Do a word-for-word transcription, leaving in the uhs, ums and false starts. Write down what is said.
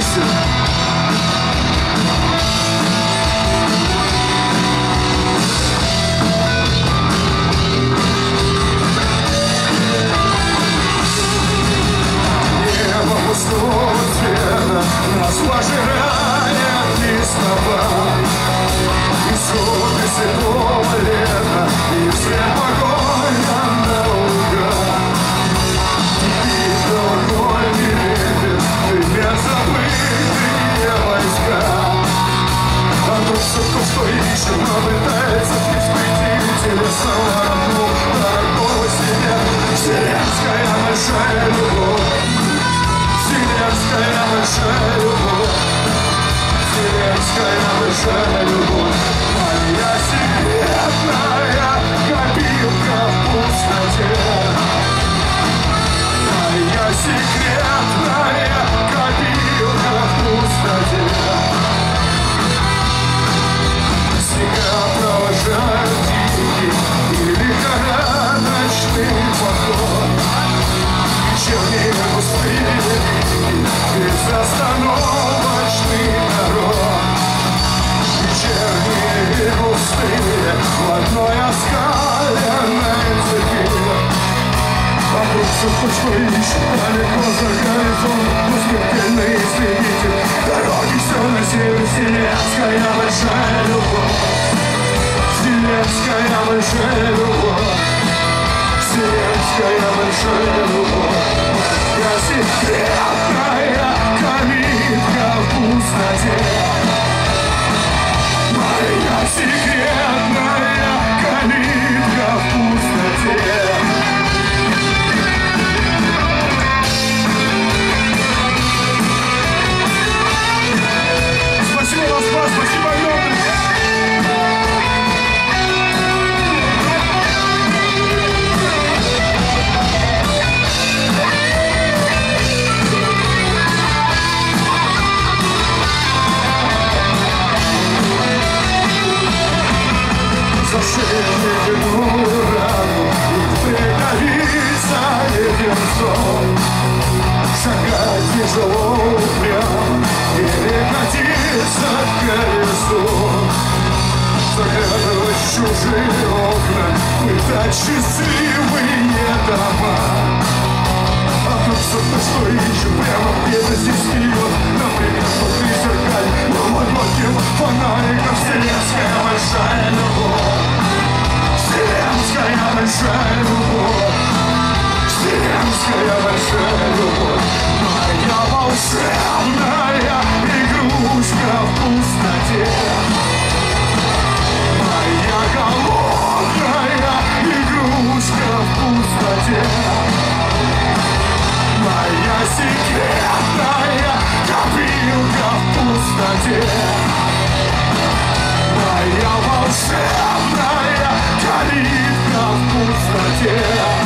вместе. Небо пустого цвета нас пожирает листвой. Исходы седого лета и вслед погоня наука. Теперь другой не ветер, пример забытые войска. А тут все то, что ищем, но пытается испытать телесного родну, дорогого себе. Вселенская большая любовь, вселенская большая любовь, вселенская большая любовь. Моя секретная копилка в пустоте. Моя секретная копилка в пустоте. Снега провожают дикий и лихорадочный поход. Вечерние пустые реки, безостановочный народ. Вечерние пустые в одной оскаленной цепи. Вокруг все то, что ищет, далеко за горизонт, но смертельный истребитель. Дороги все на север, вселенская большая любовь. Вселенская большая любовь. Вселенская большая любовь. Моя секретная калитка в пустоте. Моя секретная калитка в пустоте. Спасибо, Москва, спасибо огромное. Зашедшую рану и придавиться леденцом. Шагать тяжело прямо или катиться к колесу. Заглядывать в чужие окна, пытать счастливые дома. А тут все то, что ищем, прямо где-то здесь вперед. Например, внутри зеркаль, но глубоким фонариком. Вселенская большая любовь. Вселенская большая любовь. Вселенская большая любовь. Моя волшебная игрушка в пустоте. Моя голодная игрушка в пустоте. Моя секретная копилка в пустоте. Моя волшебная калитка в пустоте.